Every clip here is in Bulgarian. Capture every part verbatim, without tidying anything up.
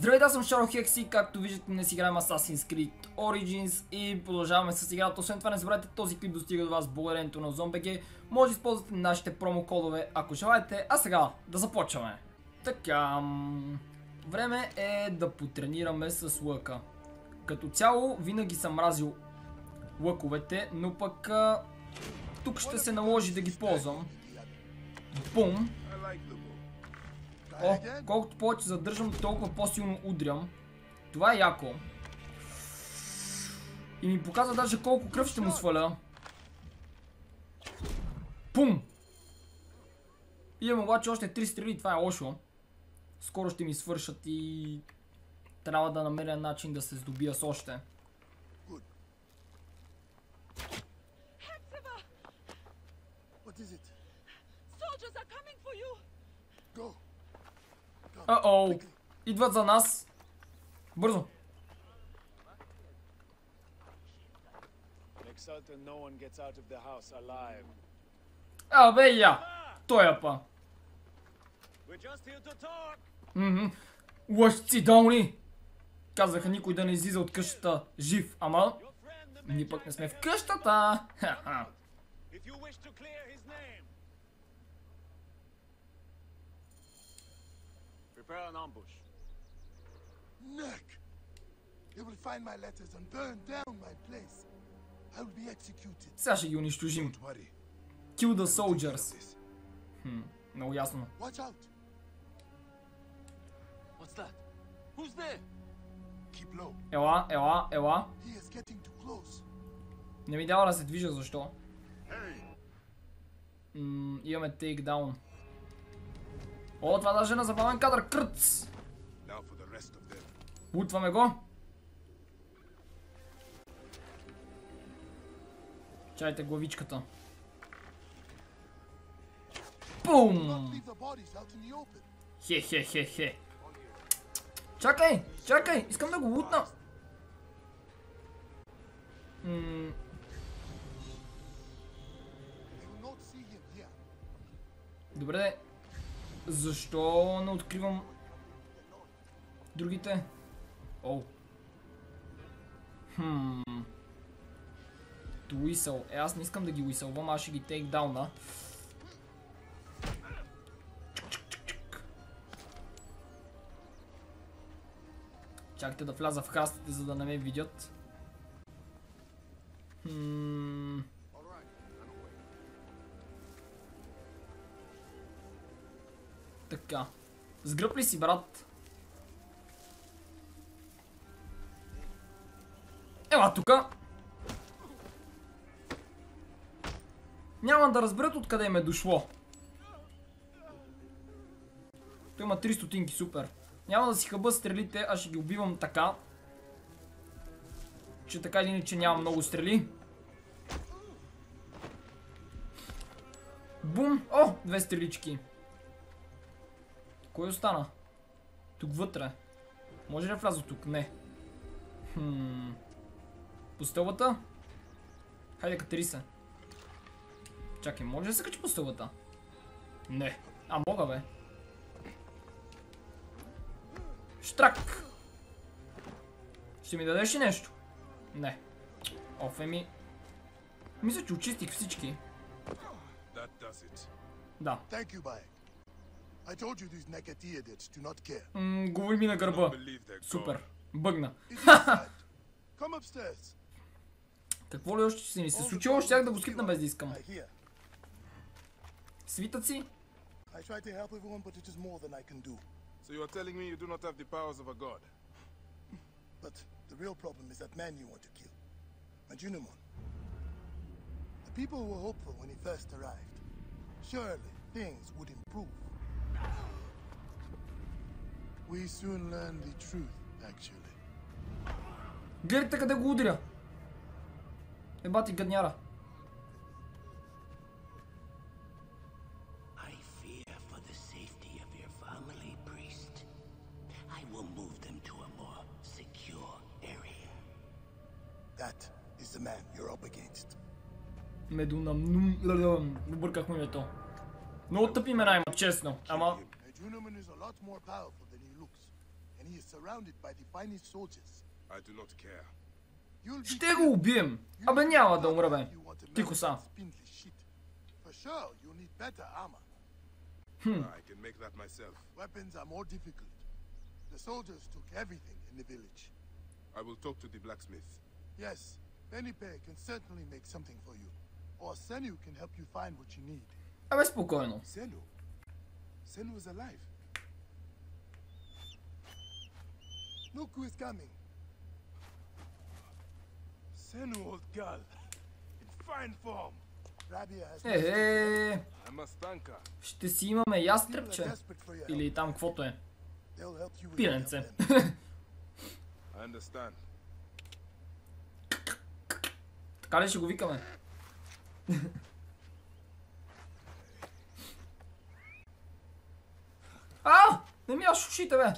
Здравейте, аз съм Шаро Хекси, както виждате днес играем Assassin's Creed Origins и продължаваме с играта. Освен това не забравяйте, този клип достига до вас благодарението на ZomBG. Може да използвате нашите промокодове, ако желаете. А сега да започваме. Така, време е да потренираме с лъка. Като цяло винаги съм мразил лъковете, но пък а, тук ще се наложи да ги ползвам. Бум! О, колкото повече задържам, толкова по-силно удрям. Това е яко. И ми показва даже колко кръв ще му сваля. Пум! Имам обаче още три стрели, това е лошо. Скоро ще ми свършат и трябва да намеря начин да се здобия с още. Uh-oh! Идват за нас! Бързо! Абе я! Той е па! Мхм. Лъжци долни! Казаха никой да не излиза от къщата жив, ама... Ние пък не сме в къщата! Ха-ха! Prepare an ambush. Nick! They will find my letters and burn down my place. I will be executed. Сега ще ги унищожим. Don't worry. Kill the soldiers. Хм, много ясно. Watch out. What's that? Who's there? Keep low. Ела, ела, ела. He is getting too close. Не ми дава да се движа, защо? М, имаме тейкдаун. О, това даже е на забавен кадър. Кръц! Бутваме го. Чайте главичката. Пум! Хе, хе, хе, хе. Чакай, чакай, искам да го лутна. М Добре. Защо не откривам другите? Оу. Хм. To whistle. Е, аз не искам да ги уисълвам, аз ще ги тейкдауна. Чакайте да вляза в храстите, за да не ме видят. Хм. Така. Сгръб ли си, брат? Ела тука! Няма да разберат откъде им е дошло. Той има три стотинки, супер. Няма да си хъба стрелите, аз ще ги убивам така. Че така или иначе няма много стрели. Бум! О! Две стрелички. Кой остана? Тук вътре. Може ли да вляза тук? Не. Хм. По стълбата? Хайде, катери се. Чакай, може да се качи по стълбата? Не. А, мога, бе. Штрак! Ще ми дадеш ли нещо? Не. Оф, еми. Мисля, че очистих всички. Да. Ммм, говори ми на гърба. Супер. Бъгна. Какво ли още ще се ни се случило? Щях да го скипна без да искам. Свитъци? So you are telling me you do not have the powers of a god? But the real problem is that man you want to kill. Majunimon. The people were hopeful when he first arrived. Surely things would improve. We soon learn the truth, actually. Гледайте къде го удря. Еба ти гадняра. That is the man you're up against. Медунам... Обърках му името. Много тъпи имена има, честно. Ама... and he is surrounded by the finest soldiers. I do not care. You'll be Ще го убием. Абе няма да умра, бе. if you want to Тихо manage са. that spindly shit. For sure, you'll need better armor. I can make that myself. Weapons are more difficult. The soldiers took everything in the village. I will talk to the blacksmith. Yes, Benipe can certainly make something for you. Or Senu can help you find what you need. Абе спокойно. Senu? Senu is alive. Look who is coming. Senu, old girl. In fine form. Rabia has Ехе, I must thank her. ще си имаме People are ястребче. desperate for your help. Или там каквото е. They'll help you with Пиленце. your help. I understand. Така ли ще го викаме? А! Не ми яш ушите, бе!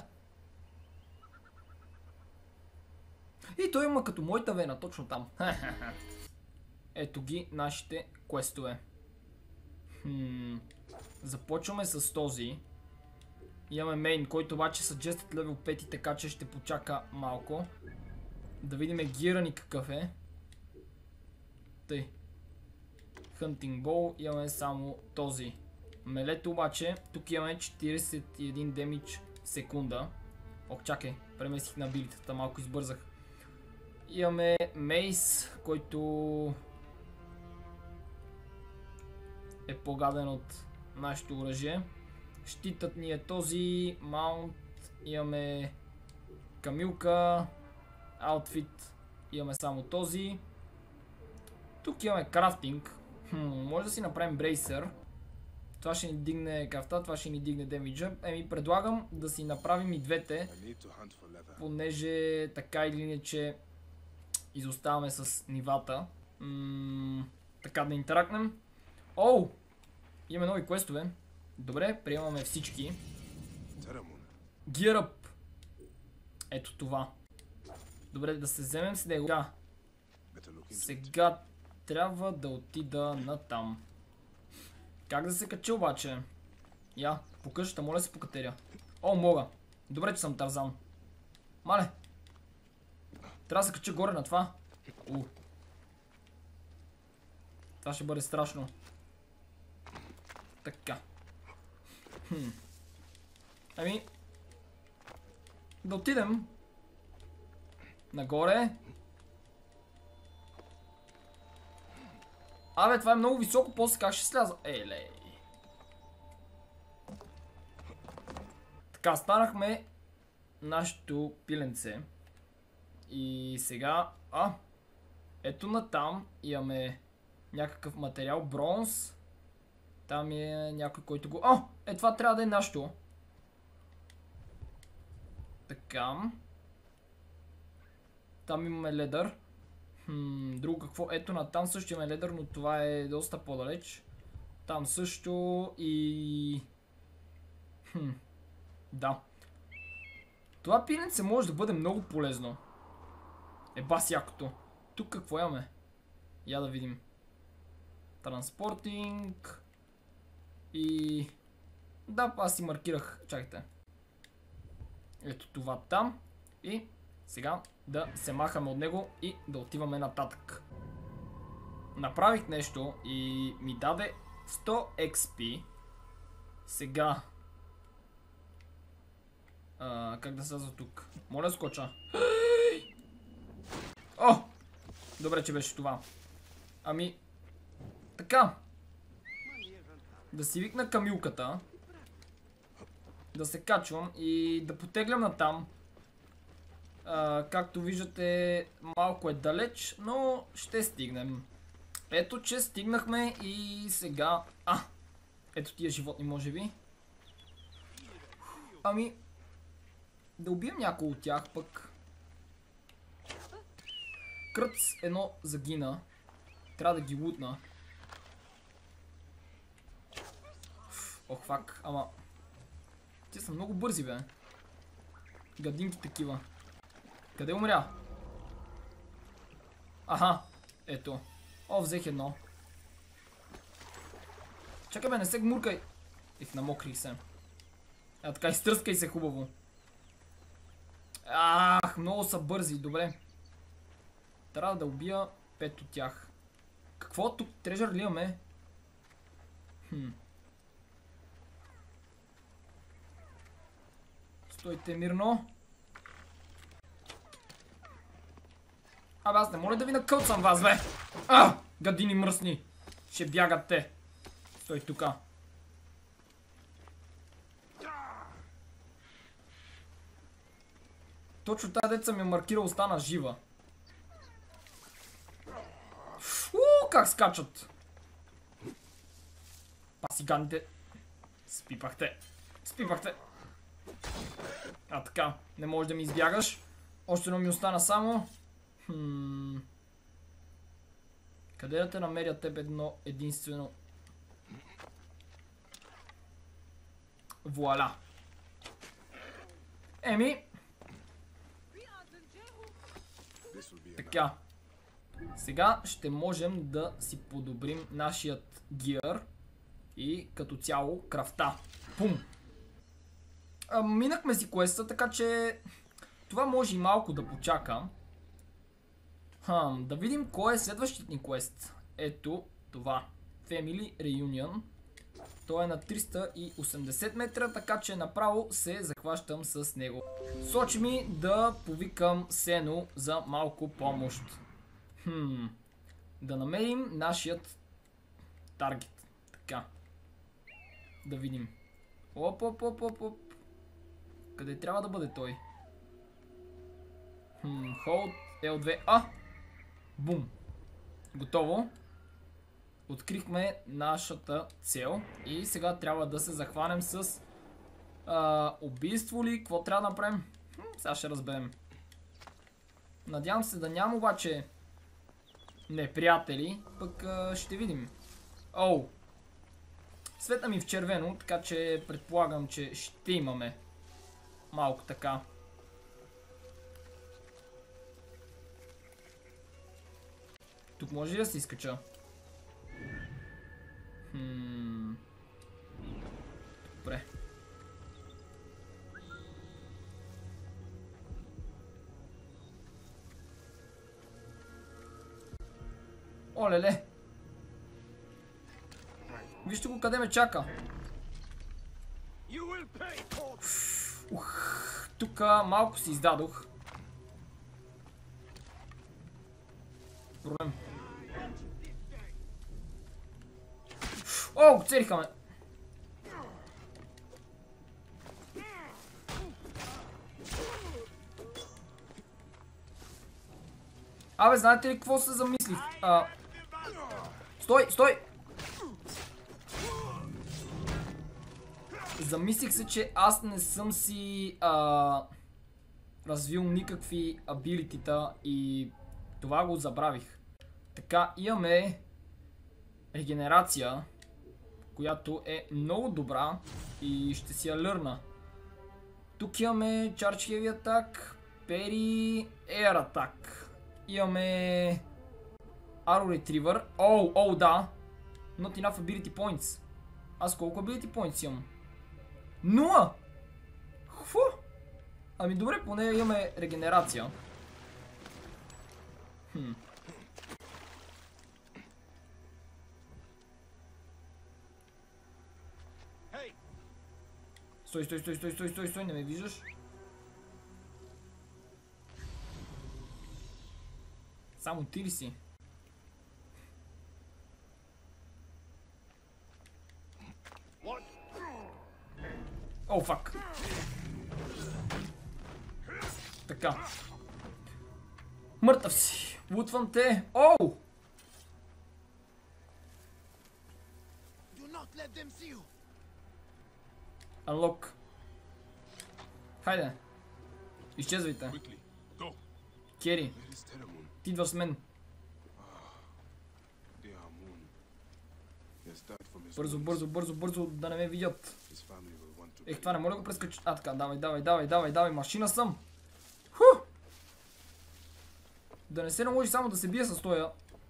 И той има като моята вена, точно там. Ето ги нашите квестове. Хм. Започваме с този. Имаме мейн, който обаче suggested level пет, така че ще почака малко. Да видим гира ни какъв е. Тъй. Hunting Bow, имаме само този. Мелето обаче, тук имаме четиридесет и един демидж в секунда. Ох, чакай, преместих на билитата, малко избързах. Имаме Мейс, който е по-гаден от нашето оръжие. Щитът ни е този, маунт, имаме камилка, аутфит, имаме само този. Тук имаме крафтинг, хм, може да си направим брейсър. Това ще ни дигне крафта, това ще ни дигне демиджа. Еми предлагам да си направим и двете, I need to hunt for leather. понеже така или иначе изоставаме с нивата. М- така да интеракнем. Оу! Имаме нови квестове. Добре, приемаме всички. Teramon. Gear up! Ето това. Добре, да се вземем с него. Сега, Better look into it. сега трябва да отида на там. Как да се кача обаче? Я, по къщата, моля се покатеря. О, мога. Добре, че съм Тарзан. Мале. Трябва да се кача горе на това. У. Това ще бъде страшно. Така. Хм. Ами. Да отидем. Нагоре. Абе, това е много високо, после как ще сляза? Елей. Така, станахме нашето пиленце. И сега... А! Ето натам имаме някакъв материал, бронз. Там е някой, който го... О! Е, това трябва да е нашето. Така. Там имаме ледър. Хм, друго какво? Ето на там също имаме ледър, но това е доста по-далеч. Там също и... Хм, да. Това пиленце може да бъде много полезно. Е, бас якото. Тук какво имаме? Я да видим. Транспортинг. И... Да, аз си маркирах. Чакайте. Ето това там. И сега да се махаме от него и да отиваме нататък. Направих нещо и ми даде сто екс пи. Сега... А, как да сляза тук? Моля скоча. О! Добре, че беше това. Ами... Така. Да си викна камилката. Да се качвам и да потеглям натам. А, както виждате, малко е далеч, но ще стигнем. Ето, че стигнахме и сега... А! Ето тия животни, може би. Ами... Да убием някой от тях пък. Кръц едно загина. Трябва да ги лутна. Ох, фак, ама... Те са много бързи, бе. Гадинки такива. Къде умря? Аха, ето. О, взех едно. Чакай, бе, не се гмуркай. Их, намокрих се. А така, изтръскай се хубаво. Ах, много са бързи, добре. Трябва да убия пет от тях. Какво тук? Трежър ли имаме? Хм. Стойте мирно. Абе, аз не моля да ви накълцам вас, бе! А! Гадини мръсни! Ще бягат те. Стой тука. Точно тази деца ми е маркира, остана жива. Уу, как скачат! Пасиганите. Спипахте. Спипахте. А така, не можеш да ми избягаш. Още едно ми остана само. Хм... Къде да те намеря теб едно единствено? Вуаля. Еми. Така. Сега ще можем да си подобрим нашият гиър и като цяло крафта. Пум! А, минахме си квеста, така че това може и малко да почака. Хм, да видим кой е следващият ни квест. Ето това. Family Reunion. Той е на триста и осемдесет метра, така че направо се захващам с него. Сочи ми да повикам Сено за малко помощ. Хм. Да намерим нашият таргет. Така. Да видим. Оп, оп, оп, оп, оп. Къде трябва да бъде той? Хм, Hold ел две. А! Бум. Готово. Открихме нашата цел и сега трябва да се захванем с а, убийство ли? Какво трябва да направим? Хм, сега ще разберем. Надявам се да няма обаче неприятели, пък а, ще видим. Оу! Светна ми в червено, така че предполагам, че ще имаме малко така. Тук може ли да се изкача? Хм... Добре. Олеле! Вижте го къде ме чака. Ух, тук малко си издадох. Проблем. О, целиха ме. Абе, знаете ли какво се замислих? А... Стой, стой! Замислих се, че аз не съм си а... развил никакви абилитита и това го забравих. Така, имаме регенерация, която е много добра и ще си я лърна. Тук имаме Charge Heavy Attack, Parry, Air Attack. Имаме Arrow Retriever. Оу, оу, да. Not enough ability points. Аз колко ability points имам? Нула! Фу! Ами добре, поне имаме регенерация. Хм. Стой, стой, стой, стой, стой, стой, стой, не ме виждаш? Само ти ли си? О, фак. Така. Мъртъв си. Лутвам те. Оу! Unlock. Хайде. Изчезвайте. Кери. Ти идваш с мен. Бързо, бързо, бързо, бързо, да не ме видят. Ех, това не мога да го прескача. А, така, давай, давай, давай, давай, давай, машина съм. Ху! Да не се наложи само да се бие с тоя.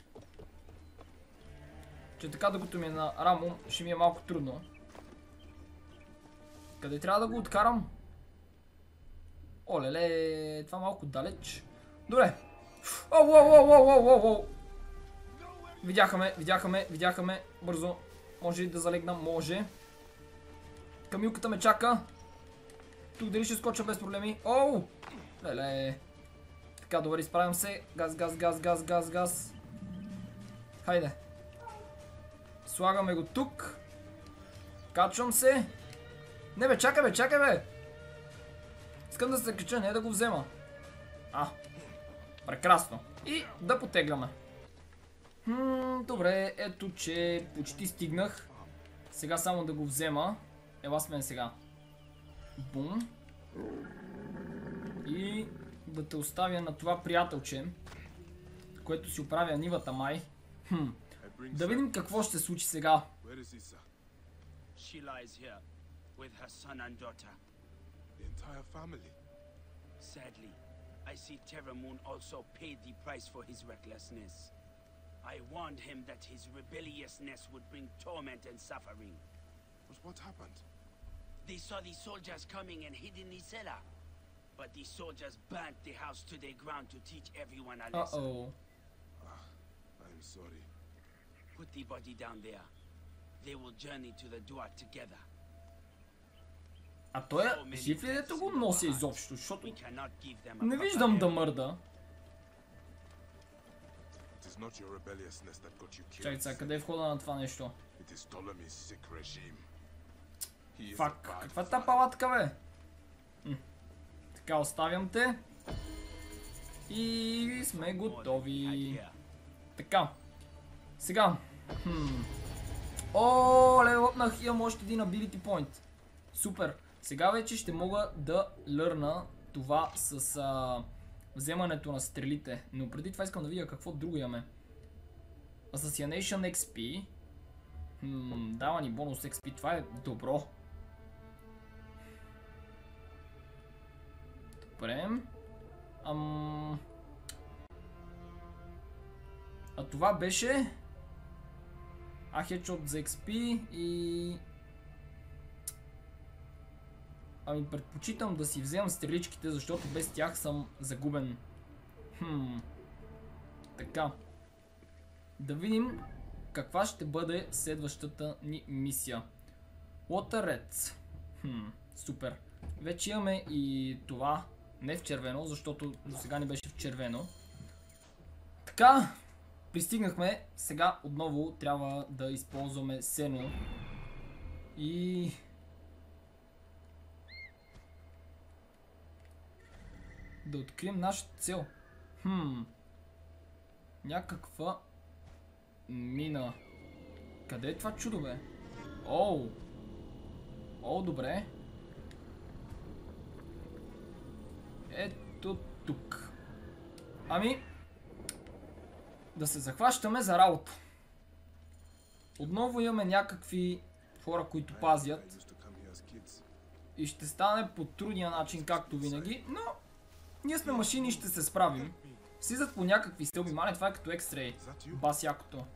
Че така, докато ми е на рамо, ще ми е малко трудно. Къде трябва да го откарам? Олеле, това малко далеч. Добре. Оу, оу, оу, оу, оу, оу, оу. Видяха ме, видяха ме, видяха ме. Бързо. Може ли да залегна? Може. Камилката ме чака. Тук дали ще скоча без проблеми? Оу! Леле. Така, добре, изправям се. Газ, газ, газ, газ, газ, газ. Хайде. Слагаме го тук. Качвам се. Не бе, чакай бе, чакай бе. Искам да се кача, не да го взема. А. Прекрасно. И да потегляме. Хм, добре, ето че почти стигнах. Сега само да го взема. Ела с мен сега. Бум. И да те оставя на това приятелче, което си оправя нивата май. Хм. Да видим какво ще се случи сега. She lies here with her son and daughter. The entire family. Sadly, I see Terramoon also paid the price for his recklessness. I warned him that his rebelliousness would bring torment and suffering. But what happened? They saw the soldiers coming and hid in the cellar. But the soldiers burnt the house to the ground to teach everyone a lesson. Uh-oh. Ah, I'm sorry. Put the body down there. They will journey to the door together. А той е жив ли, дето го носи изобщо, защото не виждам да мърда. Чакай сега, къде е входа на това нещо? Фак, каква е та палатка бе? М. Така, оставям те. И сме готови. Така. Сега. Хм. О, левопнах, имам още един ability point. Супер. Сега вече ще мога да лърна това с а, вземането на стрелите. Но преди това искам да видя какво друго имаме. Assassination екс пи. Хм, дава ни бонус екс пи. Това е добро. Добре. Ам... А това беше... А хедшот за екс пи и... Ами предпочитам да си вземам стреличките, защото без тях съм загубен. Хм. Така. Да видим каква ще бъде следващата ни мисия. Water Хм, супер. Вече имаме и това. Не в червено, защото до сега не беше в червено. Така. Пристигнахме. Сега отново трябва да използваме сено. И... да открием нашата цел. Хм. Някаква мина. Къде е това чудо бе? Оу. О, добре. Ето тук. Ами, да се захващаме за работа. Отново имаме някакви хора, които пазят. И ще стане по трудния начин, както винаги, но ние сме машини и ще се справим. Слизат по някакви стълби, мале, това е като X-Ray. Бас якото.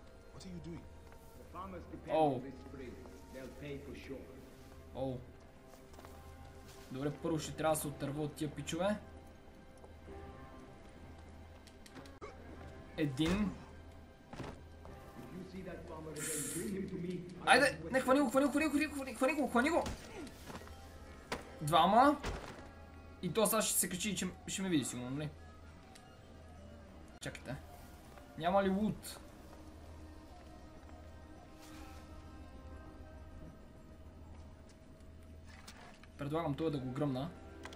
Оу. Оу. Добре, първо ще трябва да се отърва от тия пичове. Един. Айде, не, хвани го, хвани го, хвани го, хвани го, хвани го, хвани го. Двама. И то сега ще се качи и ще, ще ме види сигурно, нали? Чакайте. Няма ли лут? Предлагам това да го гръмна.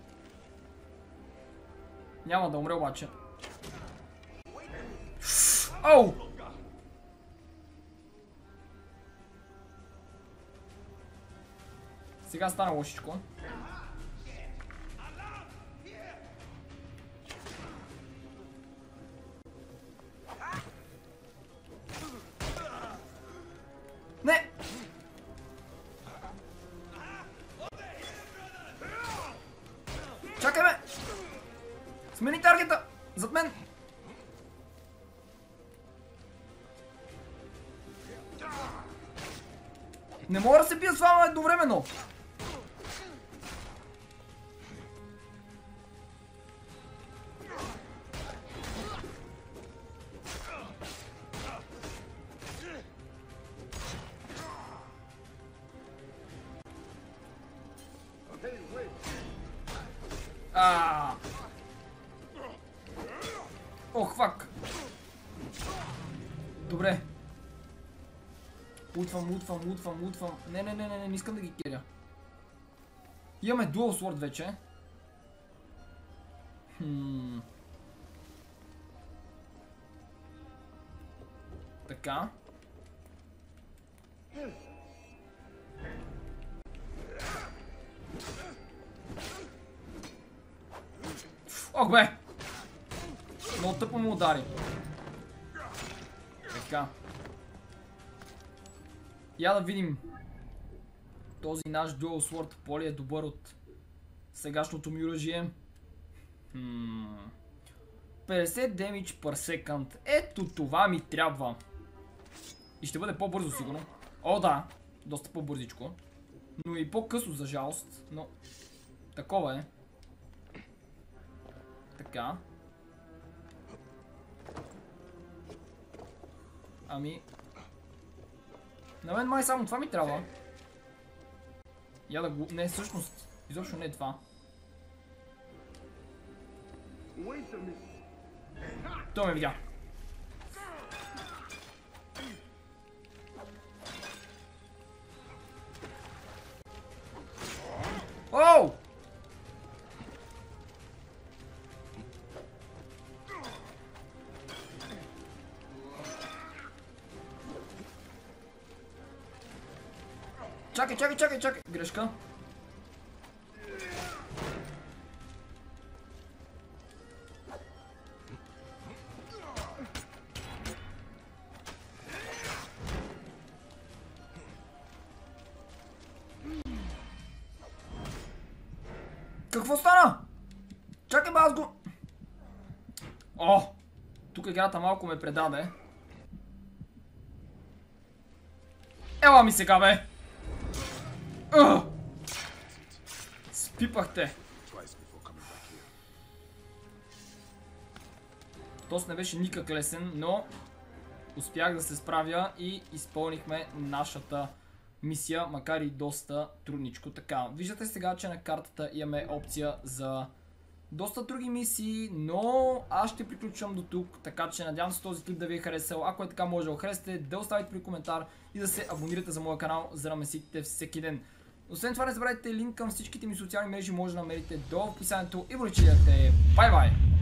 Няма да умре обаче. Оу! Сега стана лошичко. Не! Чакай бе! Смени таргета! Зад мен! Не мога да се бия с вама едновременно! А. Ох, фак. Добре. Лутвам, лутвам, лутвам, лутвам. Не, не, не, не, не, не искам да ги киря. Имаме Dual Sword вече. Хм. Така. Ох, бе! Много тъпо му удари. Така. Я да видим. Този наш Dual Sword по ли е добър от сегашното ми оръжие. Hmm. петдесет damage per second. Ето това ми трябва. И ще бъде по-бързо сигурно. О, да. Доста по-бързичко. Но и по-късно за жалост. Но такова е. Така. Ами. На мен май само това ми трябва. Я да го... Не, всъщност. Изобщо не е това. Той ме видя. Оу! Чакай, чакай, чакай, чакай. Грешка. Какво стана? Чакай, бе, аз го... О! Тук играта малко ме предаде. Ела ми сега, бе! Ugh! Спипахте. Тоест не беше никак лесен, но успях да се справя и изпълнихме нашата мисия, макар и доста трудничко. Така, виждате сега, че на картата имаме опция за доста други мисии, но аз ще приключвам до тук, така че надявам се този клип да ви е харесал. Ако е така, може да го харесате, да оставите при коментар и да се абонирате за моя канал, за да ме сетите всеки ден. Освен това, не забравяйте, линк към всичките ми социални мрежи може да намерите долу в описанието и го речете. Бай-бай!